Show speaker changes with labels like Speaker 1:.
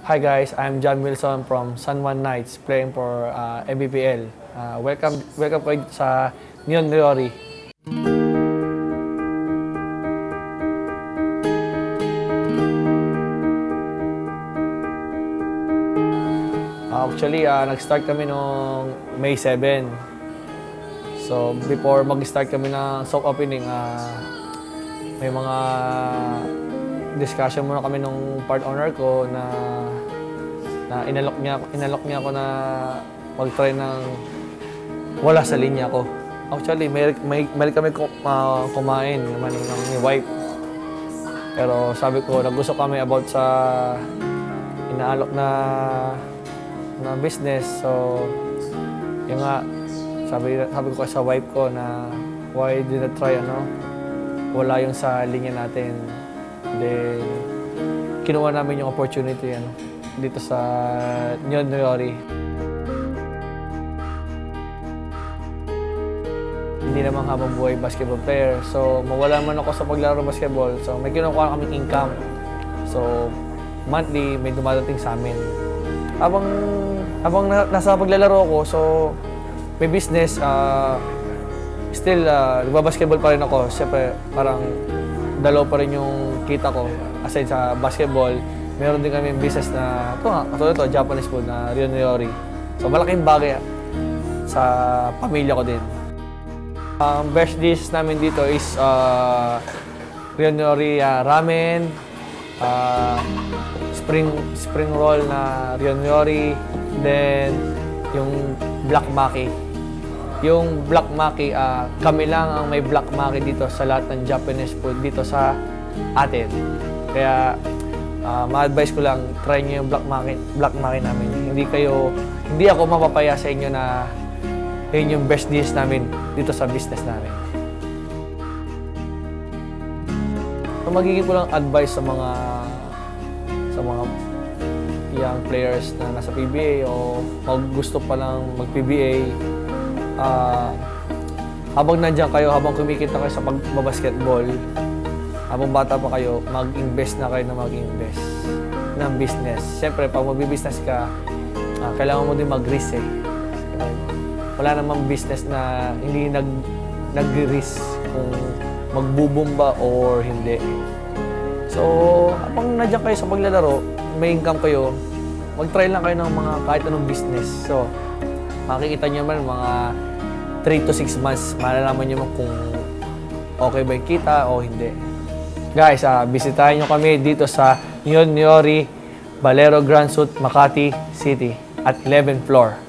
Speaker 1: Hi guys, I'm John Wilson from San Juan Knights playing for MBPL. Welcome kayo sa Neon Glory. Actually, nag-start kami noong May 7. So, before mag-start kami ng soft opening, may mga discussion muna kami nung part owner ko na inalok niya ako na mag-try ng wala sa linya ko. Actually, may kami kumain naman ng ni wife. Pero sabi ko, nag-usap kami about sa inaalok na business. So, yung nga, sabi ko sa wife ko na why did I try wala yung sa linya natin. Then, kinuha namin yung opportunity dito sa Neon Glory. Hindi naman habang buhay basketball player. So, mawala man ako sa paglaro basketball. So, may kinukuha kaming income. So, monthly, may dumadating sa amin. Habang nasa paglalaro ko, so, may business, still, nagbabasketball pa rin ako. Siyempre, parang dalaw pa rin yung kita ko. Aside sa basketball, meron din kami business na, katulad ito, Japanese food na Neon Glory. So, malaking bagay sa pamilya ko din. Ang best dish namin dito is Neon Glory ramen, spring roll na Neon Glory, then yung black maki. Yung black maki, kami lang ang may black maki dito sa lahat ng Japanese food dito sa atin. Kaya, ma-advise ko lang, try nyo yung black maki namin. Hindi ako mapapaya sa inyo na yun yung best dish namin dito sa business namin. So, magiging ko lang advice sa mga young players na nasa PBA o gusto pa lang mag-PBA. Habang nandiyan kayo, habang kumikita kayo sa pagbabasketball, habang bata pa kayo, mag-invest na kayo na mag-invest ng business. Siyempre, pag mag-business ka, kailangan mo din mag-risk . Wala namang business na hindi nag-risk kung magbubumba or hindi. So, habang nandiyan kayo sa paglalaro, may income kayo, mag-try lang kayo ng mga kahit anong business. So, makikita nyo naman mga 3 to 6 months, malalaman nyo kung okay ba yung kita o hindi. Guys, bisitahin nyo kami dito sa Neon Glory, Valero Grand Suite, Makati City at 11th floor.